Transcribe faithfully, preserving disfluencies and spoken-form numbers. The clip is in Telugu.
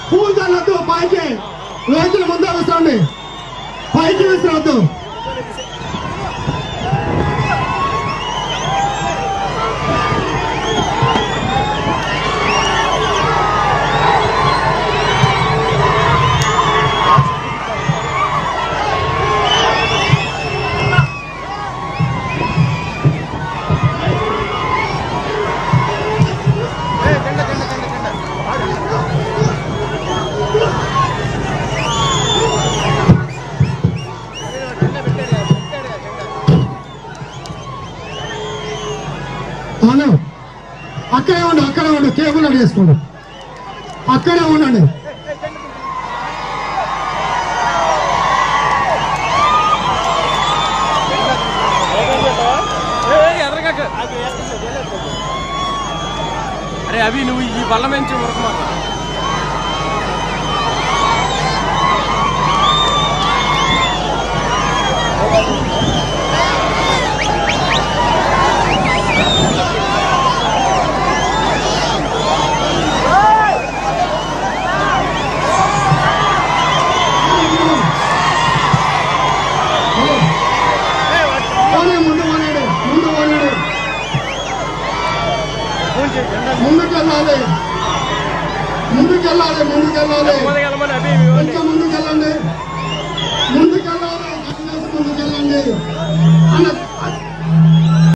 పూలు చల్లొద్దు పైకి వెహికల్ ముందు వస్తుంది పైకి విసిరవద్దు అక్కడే ఉండు అక్కడే ఉండు కేబుల్ అడి చేసుకోండి అక్కడే ఉండండి అరే అవి నువ్వు ఈ బల్ల మంచి ఉరకమా ముందుకెళ్ళాలి ముందుకెళ్ళాలి ముందుకెళ్ళాలి ఇంకా ముందుకెళ్ళండి ముందుకెళ్ళాలి ముందుకెళ్ళండి అన్న